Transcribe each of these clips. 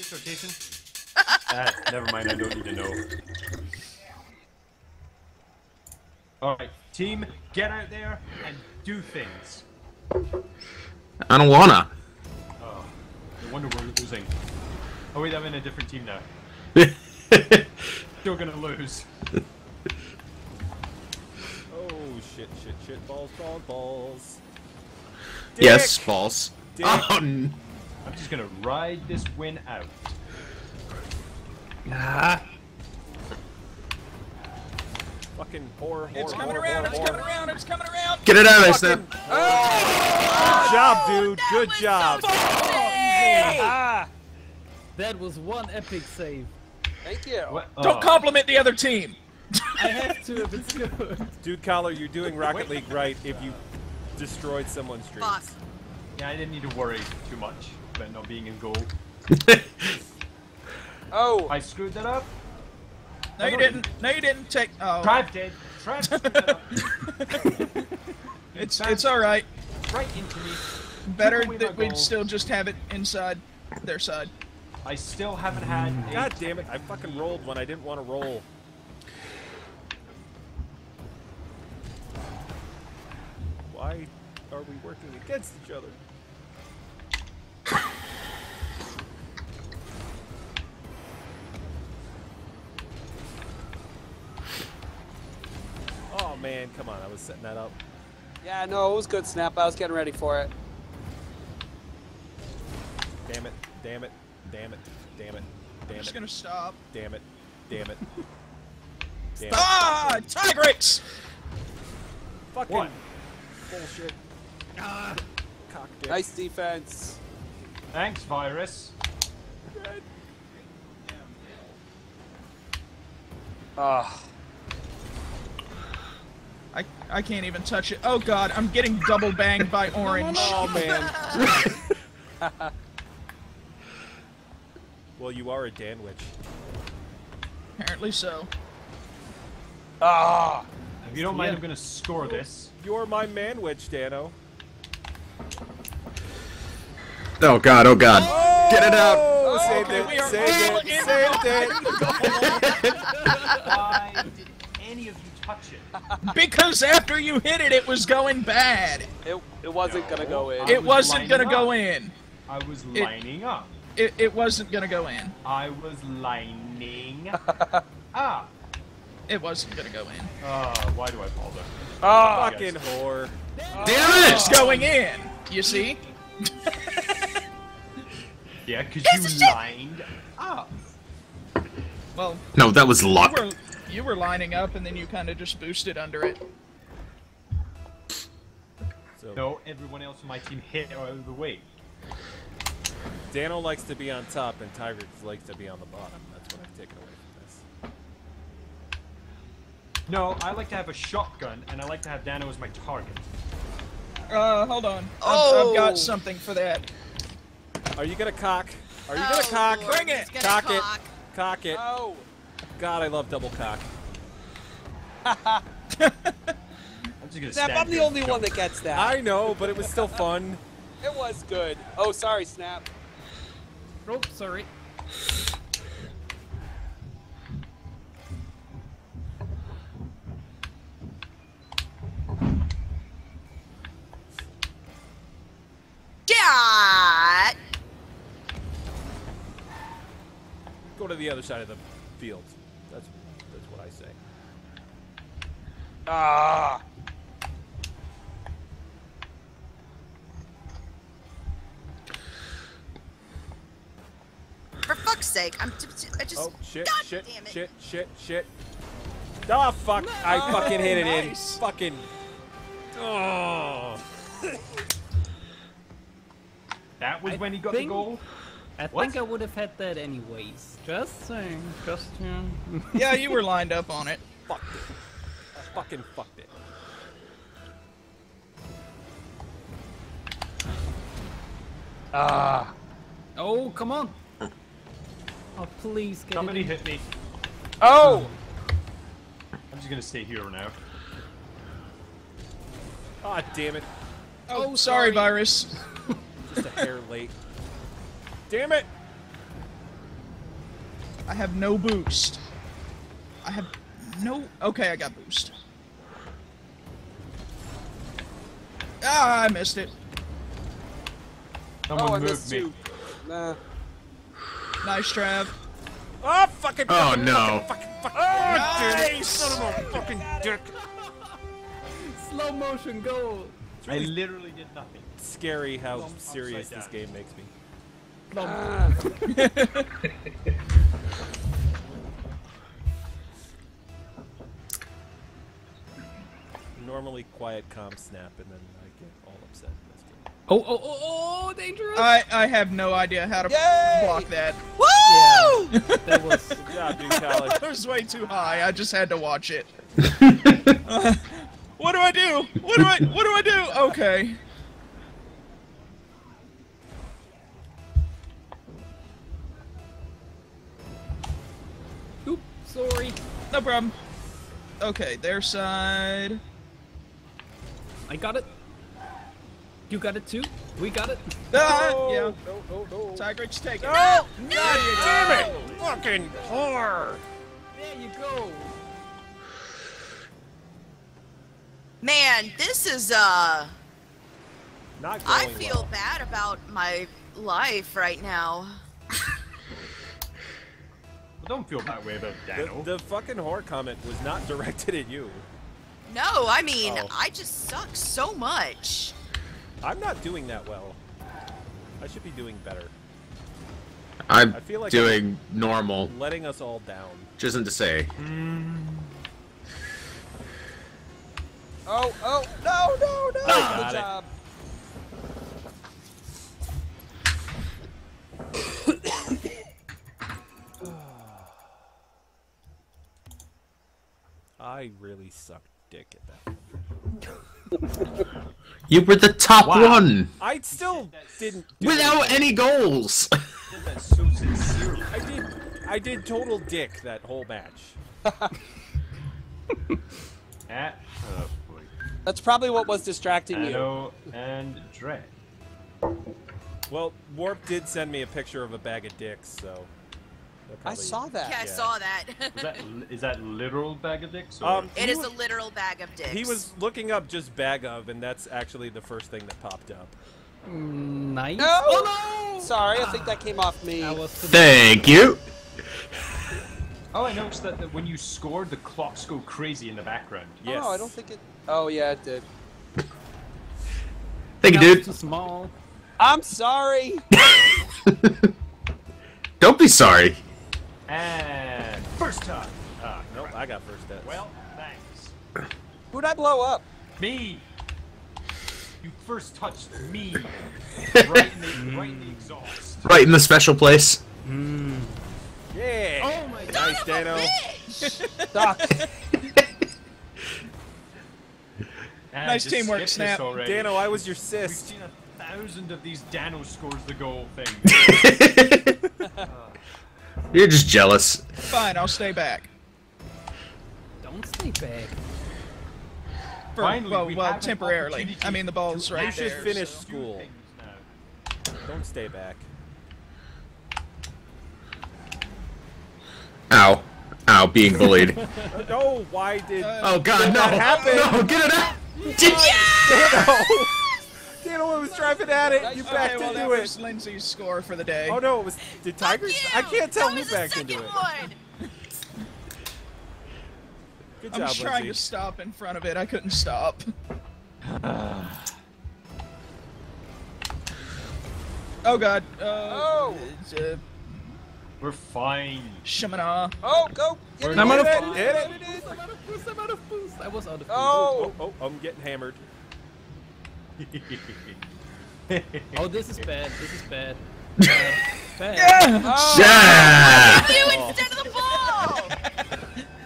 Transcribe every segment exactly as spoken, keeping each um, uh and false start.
base rotation? Ah, never mind, I don't need to know. Alright, team, get out there and do things. I don't wanna. Oh, no wonder we're losing. Oh wait, I'm in a different team now. Still gonna lose. Oh shit, shit, shit, balls, balls, balls. Dick! Yes, false. Dick. Oh, n I'm just gonna ride this win out. ah. Fucking whore, whore, It's coming whore, around, whore, it's whore. coming around, it's coming around! Get it out of there, Fucking- Snap. Good job, dude. that Good was job. so easy. Ah! That was one epic save. Thank you. What? Don't Oh. compliment the other team! I have to if it's good. Dude, Collar, you're doing Rocket League right if you destroyed someone's dreams. Fuck. Yeah, I didn't need to worry too much about not being in goal. Oh, I screwed that up. No, you didn't. No, you didn't take. Oh, Trav did. Trav screwed that up. it's it's all right. Right into me. Better away my that we'd goal. still just have it inside their side. I still haven't had. A God damn it, I fucking rolled when I didn't want to roll. Why are we working against each other? Oh man, come on, I was setting that up. yeah, no, it was good, Snap. I was getting ready for it. Damn it, damn it, damn it, damn it, I'm damn just it, gonna stop. damn it, damn it. Damn it. Ah! Tigrex! Fucking What? bullshit. Ah! Cock dick. Nice defense. Thanks, virus. Ah, I I can't even touch it. Oh god, I'm getting double banged by orange. Oh man. Well, you are a Danwich. Apparently so. ah. If you don't mind, Yeah. I'm gonna score this. You're my manwich, Dano. Oh god, oh god. Get it out. Oh, saved okay, it, we are saved all it, in saved it. Why did any of you touch it? Because after you hit it, it was going bad. It, it wasn't gonna go in. I It was wasn't gonna lining go up. in. I was It- lining up. It, it wasn't gonna go in. I was lining up. It wasn't gonna go in. Uh, why do I bother? Ah, Fucking whore. Damn It's it! going in. You see? Yeah, because Piece of you shit. lined up. Well, No, that was you luck. were you were lining up, and then you kind of just boosted under it. So, No, everyone else on my team hit out of the way. Dano likes to be on top, and Tiger likes to be on the bottom. That's what I've taken away from this. No, I like to have a shotgun, and I like to have Dano as my target. Uh, hold on. I've, Oh. I've got something for that. Are you gonna cock? Are you Oh, gonna cock? Lord, Bring it. he's gonna Cock it. cock. Cock it. Oh. God, I love double cock. I'm just gonna Snap, stand I'm the here only and one jump. that gets that. I know, but it was still fun. It was good. Oh, sorry, Snap. Oh, sorry. God! Go to the other side of the field. That's that's what I say. Ah. For fuck's sake, I'm just, I just. Oh shit! God shit! damn it. Shit! Shit! Shit! Ah, fuck! I fucking hit it nice. in. Fucking. Oh. That was I when he got think- the goal. I What? think I would have had that anyways. Just saying. Just yeah. Yeah, you were lined up on it. Fucked it. I fucking fucked it. Ah. Oh, come on. Oh, please get Somebody it. hit me. Oh. I'm just gonna stay here now. Ah, damn it. Oh, sorry, virus. Just a hair late. Damn it! I have no boost. I have no... Okay, I got boost. Ah, I missed it. Someone Oh, I moved missed me. too. Nah. Nice, Trav. Oh, fucking. Oh, fucking, no. Fucking, fucking, fucking. Nice! Son of a fucking dick. Slow motion goal. I literally did nothing. Scary how I'm serious upside this down. game makes me. Ah. Normally quiet, calm Snap, and then I get all upset. This game. Oh, oh, oh, oh, dangerous. I, I have no idea how to Yay! block that. Woo! That was. Good job, dude, Khaled. It was way too high. I just had to watch it. Uh, what do I do? What do I what do I do? Okay. Oop, sorry. No problem. Okay, their side. I got it. You got it too? We got it? Ah, No, yeah. no, no, no. Tiger's taking it. No! No! Damn it! Fucking whore! There you go. Man, this is uh Not going I feel well. bad about my life right now. Well, don't feel that way about Dano. The, the fucking whore comment was not directed at you. No, I mean, Oh. I just suck so much. I'm not doing that well. I should be doing better. I'm I feel like doing normal, Letting us all down. which isn't to say. Oh, oh, no, no, no! I got Good it. job. I really sucked dick at that. You were the top Wow. one I still didn't do without anything. any goals. Did that so sincerely. I did. I did total dick that whole match. At, oh boy. That's probably what was distracting you. Dano and Dread. Well, Warp did send me a picture of a bag of dicks, so. that I probably- saw that. Yeah, I Yeah. saw that. Is that is that literal bag of dicks? Or? Um, It he is wa- a literal bag of dicks. He was looking up just bag of, and that's actually the first thing that popped up. Nice. No! Oh no! Sorry, I think that came off me. That was the Thank you. Oh, I noticed that, that when you scored, the clocks go crazy in the background. Yes. Oh, I don't think it. Oh, yeah, it did. Thank you, That was dude. too small. I'm sorry. Don't be sorry. And first time. Ah, Nope, I got first hits. well, thanks. Who'd I blow up? Me. You first touched me. right in the right in the exhaust. Right in the special place. Yeah. Oh my god. Nice, Dano. Doc. And Nice just teamwork, skip this Snap. already. Dano, I was your We've sis. seen a thousand of these Dano scores the goal thing. You're just jealous. Fine, I'll stay back. Don't stay back. For, Finally, well, we well have an temporarily. opportunity I mean, the ball's to right You should there. finish so- school. Things now. Don't stay back. Ow. Ow, being bullied. No, why did Oh god, no. that happen? No, get it out. Dano? Dano was driving at it. You Okay, backed well, into that it. was Lindsay's score for the day. Oh no, it was did Tigers? Fuck I you! can't tell that who was backed the into second it. one. Good I'm job, just trying Lindsay. to stop in front of it. I couldn't stop. Oh god. Uh, Oh. it's, uh, We're fine. Shamana. Oh, go. Get We're it, I'm out of get boost. it, Hit get it. it. I'm out of boost. I'm out of boost. I was out of boost. Oh. Oh, oh, I'm getting hammered. Oh, this is bad. This is bad. Bad. Bad. Oh. Yeah. You instead of the ball.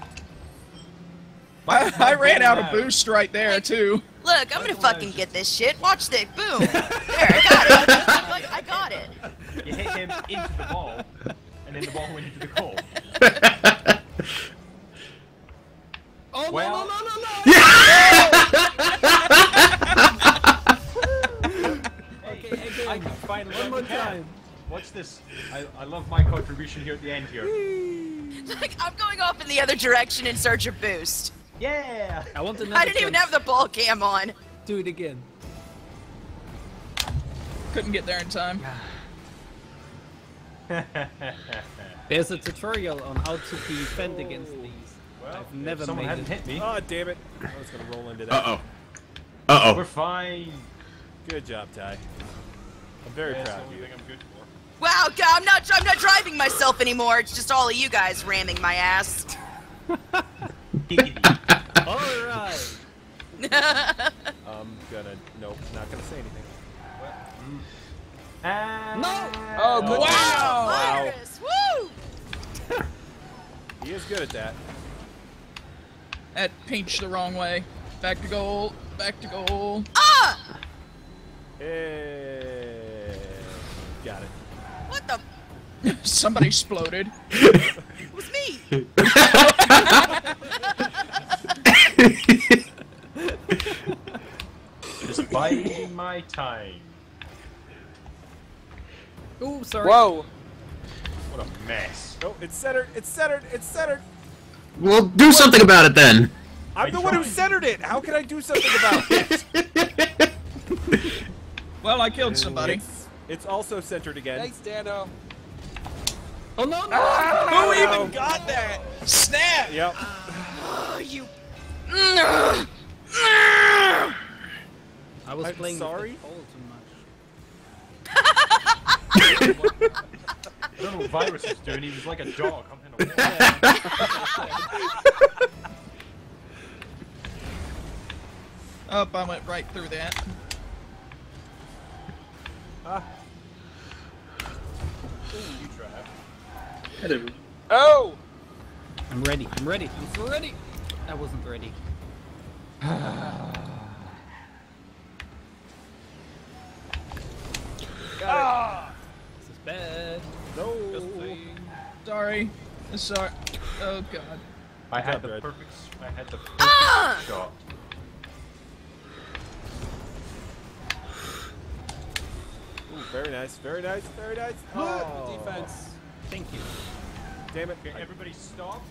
I, I ran out of boost right there too. Look, I'm gonna fucking get this shit. Watch this. Boom. There, I got it. Like, I got it. You hit him into the ball, and then the ball went into the goal. Oh Well- no no no no no! Okay, I again. can finally One more get the cat. time. watch this. I, I love my contribution here at the end here. Like, I'm going off in the other direction in search of boost. Yeah! I want another I didn't even chance. have the ball cam on. Do it again. Couldn't get there in time. There's a tutorial on how to defend against these. Well, I've never if someone made hadn't it. hit me. Oh, damn it. I was going to roll into that. Uh-oh. Uh-oh. We're fine. Good job, Ty. I'm very That's proud the of only you. thing I'm good for. Wow, God, I'm not. I'm not driving myself anymore. It's just all of you guys ramming my ass. Alright. I'm gonna, nope, not gonna say anything. And... No! Oh, good Wow! Virus! Woo! He is good at that. That pinched the wrong way. Back to goal. Back to goal. Ah! Hey, got it. What the? Somebody exploded. It was me. Just biding my time. Ooh, sorry. Whoa. What a mess. No, it's centered, it's centered, it's centered. Well, do something about it then. I'm I the one who tried. centered it. How can I do something about it? Well, I killed somebody. It's, it's also centered again. Thanks, Dano. Oh no, no! Who no. even got that? Snap! Yep. Oh, you. I was I'm playing sorry? with the ball too much. I don't know what Virus is doing. He was like a dog. I'm in a wall. Up, I went right through that. Ah. You try. Oh! I'm ready. I'm ready. I'm so ready. I wasn't ready. Got This is bad. No. Just saying. Sorry. Sorry. Oh, God. I had job, the Red. perfect. I had the perfect Ah! shot. Ooh, very nice, very nice, very nice. it. Oh, Good defense. Thank you. Damn it. Okay, everybody stop.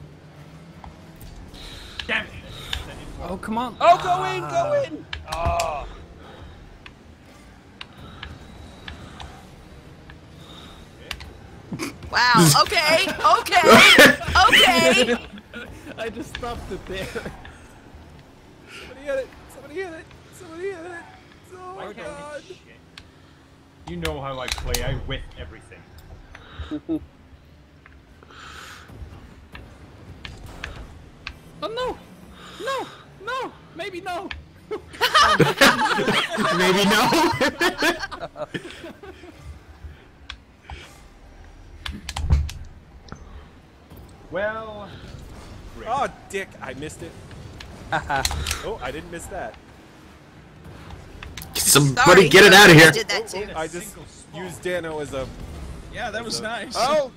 Damn it! That didn't work. Oh, come on. Oh, go in, go in! Oh. Wow. Okay. Okay. Okay. I just stopped it there. Somebody hit it. Somebody hit it. Somebody hit it. Oh my Okay. god. Shit. You know how I play. I whiff everything. Oh no! No! No! Maybe no! Maybe no. Well. Great. Oh, dick. I missed it. Oh, I didn't miss that. Somebody Sorry, get it whoever out of here. Did that too. In a I just single spot. used Dano as a... Yeah, that was So- nice. Oh!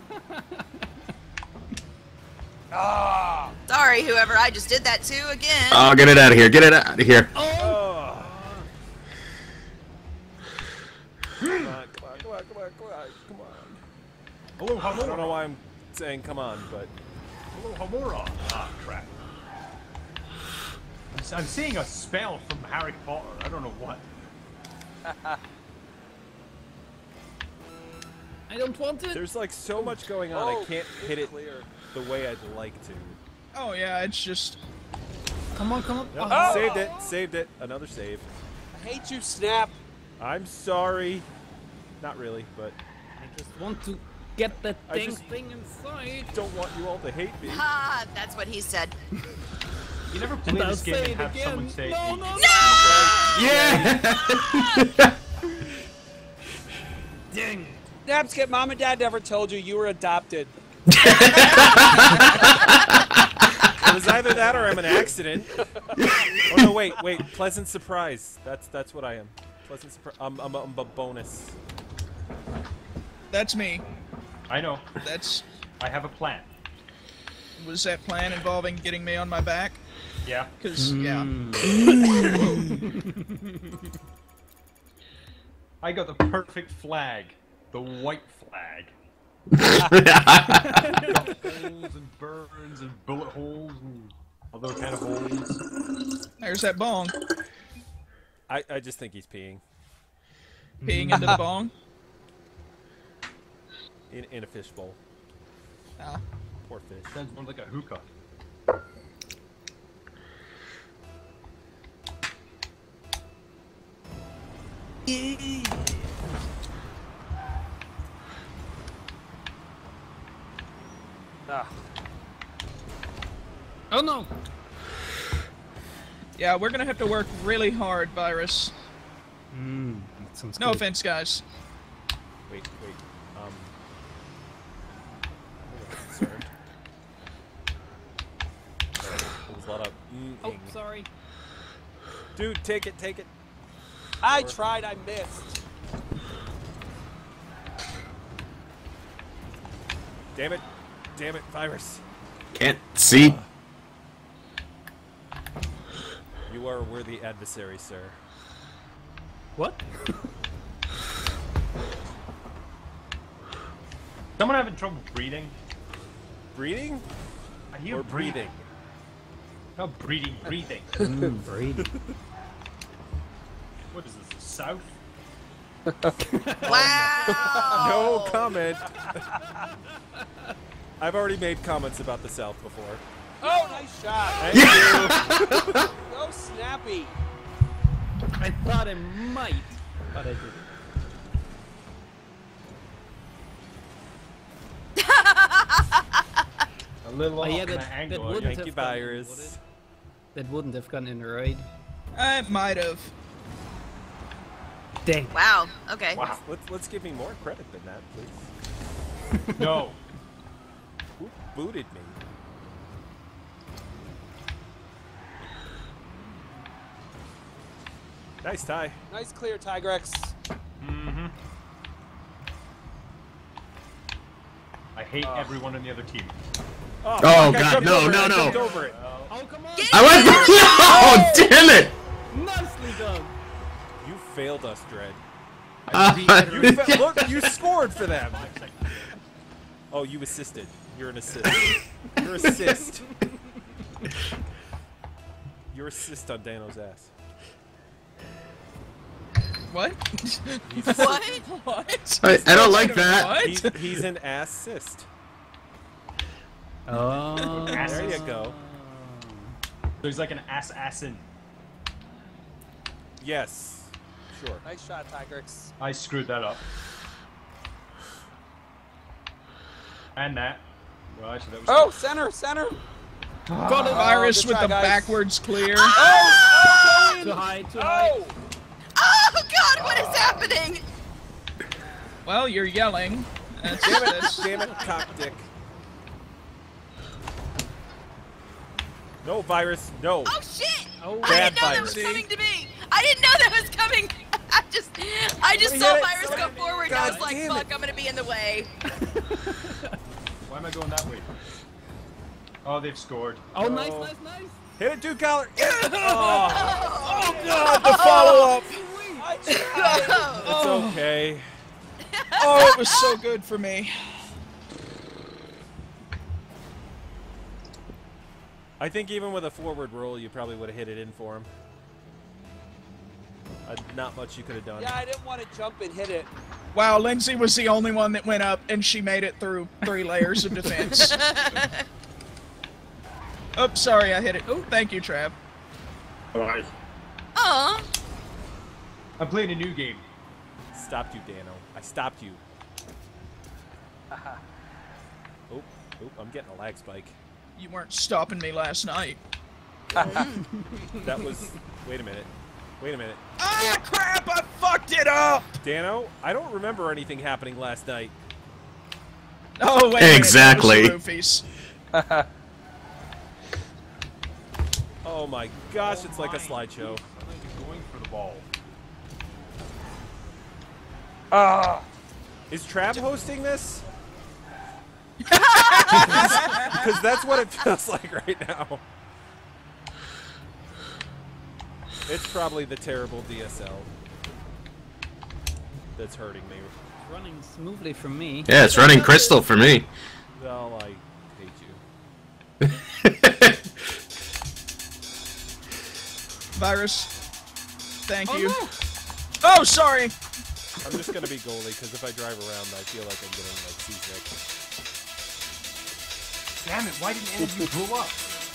Ah! Sorry, whoever. I just did that too again. Oh, get it out of here. Get it out of here. Oh. Come on, come on, come on, come on, come on, come on. Hello, I don't know Hamura. why I'm saying come on, but... Hello, Hamura. Ah, crap. I'm, s- I'm seeing a spell from Harry Potter. I don't know what. I don't want it! There's like so much going on, Oh, I can't hit it clear. the way I'd like to. Oh, yeah, it's just... Come on, come on. Yep, Oh. saved it, saved it. Another save. I hate you, Snap. I'm sorry. Not really, but I just want to get that I dang just- thing inside. don't want you all to hate me. Ha! That's what he said. You never play And I'll this game say and it have again. someone say, No, no, no! Yeah. Dang! Snapskip, Mom and Dad never told you you were adopted. It was either that or I'm an accident. Oh no, wait, wait. Pleasant surprise. That's that's what I am. Pleasant surprise. I'm, I'm, I'm a bonus. That's me. I know. That's... I have a plan. Was that plan involving getting me on my back? Yeah. Because, yeah. I got the perfect flag. The white flag. Holes and burns and bullet holes and other kind of holes. There's that bong. I, I just think he's peeing. Peeing into the bong. In, in a fishbowl. Ah. Poor fish. Sounds more like a hookah. Ah. Oh no! Yeah, we're gonna have to work really hard, Virus. Mmm, that sounds No good. offense, guys. Wait, wait. Um. I'm concerned. There's a lot of. Oh, sorry. Dude, take it, take it. I tried, I missed. Damn it. Damn it, virus. Can't see. You are a worthy adversary, sir. What? Someone having trouble breathing? Breeding? I hear Or breathing? Not breathing, breathing. Mmm, Brady. What is this, the South? Wow. No comment. I've already made comments about the South before. Oh, nice shot. Thank you. Go snappy. I thought I might, but I didn't. A little Oh, off yeah, my that- angle. that I wouldn't guess. Thank you, have gone in, virus. would it? That wouldn't have gone in right. I might have. Dang. Wow. Okay. Wow. Let's, let's give me more credit than that, please. No. Who booted me? Nice tie. Nice clear, Tigrex. Mm-hmm. I hate Uh. everyone on the other team. Oh, Oh, fuck, I God, jumped no, over it, no, I no. jumped over it. Oh, come on! I went. Oh, damn it! Nicely done! You failed us, Dread. Uh, You fa- look, you scored for them. Oh, you assisted. You're an assist. You're assist. You're assist on Dano's ass. What? What? What? I, I don't like that. What? He's, he's an assist. Oh. There you go. So he's like an assassin. Yes. Sure. Nice shot, Tigrex. I screwed that up. And that. Well, actually, that was. Oh, center, center. Got a Oh, virus good with try, the guys. backwards clear. Oh, Too high, too high. oh. Oh God! What is happening? Well, you're yelling. That's, Damn it, that's, damn it, cock dick. No, virus, no. Oh shit! Oh, I bad didn't know that virus. was coming to me. I didn't know that was coming. I just, I just Somebody saw hit it, virus go somebody- forward, and I God was like, damn "Fuck! it. I'm gonna be in the way." Why am I going that way? Oh, they've scored. Oh, nice, nice, nice. Hit it, dude, collar. Oh, oh God, the follow-up. I tried. It's okay. oh, it was so good for me. I think even with a forward roll, you probably would have hit it in for him. Uh, not much you could have done. Yeah, I didn't want to jump and hit it. Wow, Lindsay was the only one that went up, and she made it through three layers of defense. Oops, sorry, I hit it. Oh, thank you, Trav. Aw. I'm playing a new game. Stopped you, Dano. I stopped you. oh, oh, I'm getting a lag spike. You weren't stopping me last night. That was. Wait a minute. Wait a minute. Ah, crap! I fucked it up. Dano, I don't remember anything happening last night. Oh, wait. a minute, Exactly. that was the roofies. Oh my gosh, it's like a slideshow. I'm going for the ball. Ah. Is Trav hosting this? Because that's what it feels like right now. It's probably the terrible D S L that's hurting me running smoothly from me. Yeah, it's running crystal for me. Well, I hate you. Virus. Thank Oh, you. no. Oh, sorry. I'm just gonna be goalie because if I drive around, I feel like I'm getting like seasick. Damn it! Why didn't any of you pull up?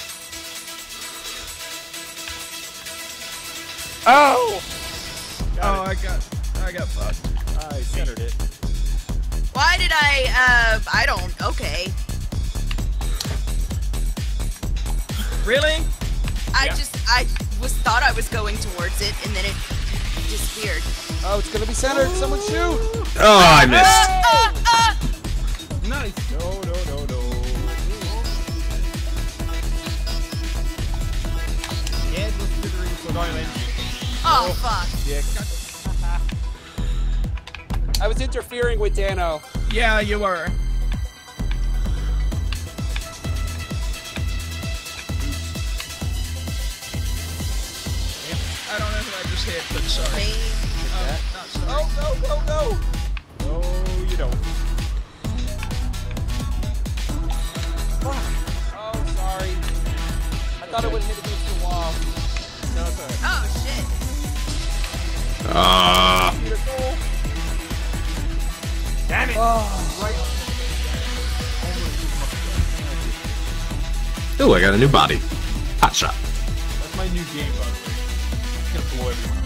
Oh! Oh, I got, I got fucked. I centered it. Why did I, uh, I don't, okay. Really? I Yeah. just, I was, thought I was going towards it, and then it disappeared. Oh, it's gonna be centered. Someone shoot! Oh, I missed. Ah, ah! Nice. No, no, no, no. Yeah, it was slithering for Violin. Oh, fuck. Dick. I was interfering with Dano. Yeah, you were. I don't know who I just hit, but sorry. Me. Oh, not sorry. Oh, no, no, no! No, you don't. Oh, sorry. I thought it would hit against the wall. No, it's alright. Oh, shit. Ah. Need a goal. Damn it! Ooh, I got a new body. Hot shot. That's my new game, by the way. It's gonna blow everyone.